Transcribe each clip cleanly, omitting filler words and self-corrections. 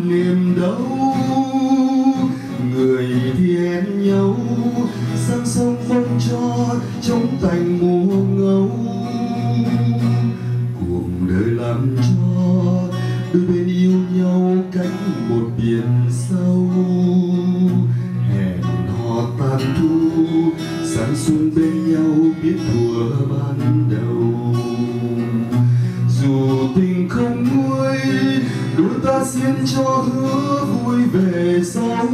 niềm đau. Người thì hẹn nhau sang sông vẫn cho trong thành mùa ngâu. Cuộc đời làm cho đôi bên yêu nhau cách một biển sâu. Hẹn hò tàn thu sáng xuân bên nhau biết thuở ban đầu. Dù tình không nguôi đôi ta xin cho hứa vui về sau.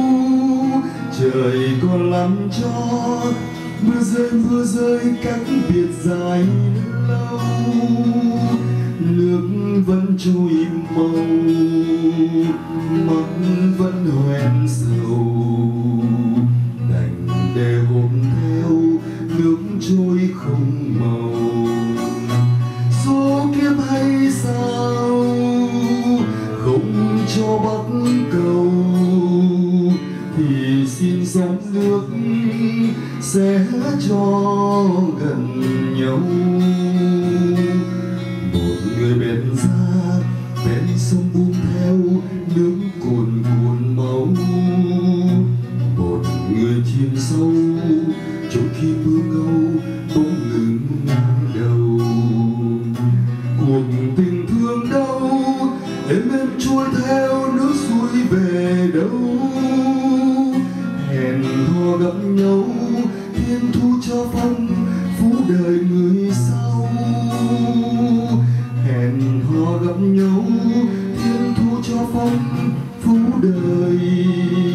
Trời còn làm cho mưa rơi cách biệt dài lâu. Nước vẫn trôi màu mắt vẫn hoen sầu. Đành để hôm theo nước trôi không màu. Số kiếp hay sao không cho bắc cầu thì xin sóng nước sẽ cho gần nhau. Một người bèn ra bên sông buông theo nước cuồn cuộn máu. Một người chìm sâu trong khi mưa ngâu bỗng ngừng đầu. Cuộc tình thương đâu êm êm trôi theo nước suối về đâu. Hẹn hò gặp nhau thiên thu cho phong phú đời người sau. Hẹn hò gặp nhau thiên thu cho phong phú đời